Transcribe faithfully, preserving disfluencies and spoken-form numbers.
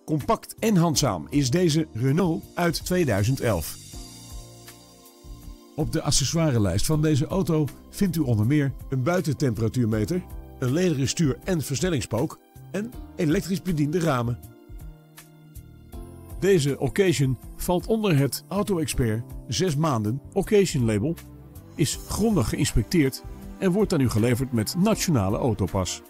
Compact en handzaam is deze Renault uit tweeduizend elf. Op de accessoirelijst van deze auto vindt u onder meer een buitentemperatuurmeter, een lederen stuur- en versnellingspook en elektrisch bediende ramen. Deze Occasion valt onder het Auto Expert zes maanden Occasion label, is grondig geïnspecteerd en wordt aan u geleverd met nationale autopas.